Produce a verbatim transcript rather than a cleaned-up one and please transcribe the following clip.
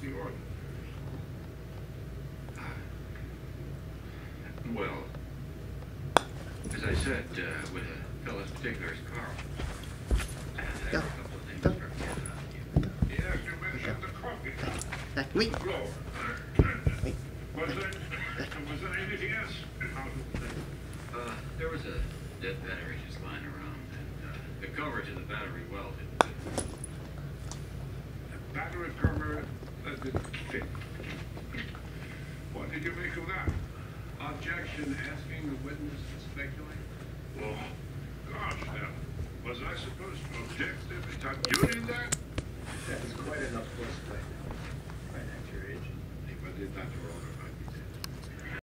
the order? Well, as I said, uh, with a fellow's particulars, Carl. And there were a couple of things that struck me as odd. Yes, you mentioned the coffee. Này, Mỹ. The blower. Was there, was there anything else? Uh, there was a dead battery just lying around, and uh, the cover to the battery well didn't fit. The battery cover uh, didn't fit. What did you make of that? Objection, asking the witness to speculate? Oh, gosh, now, was I supposed to object every time you did that? That is quite enough horseplay now. Right at your age. If I did that for all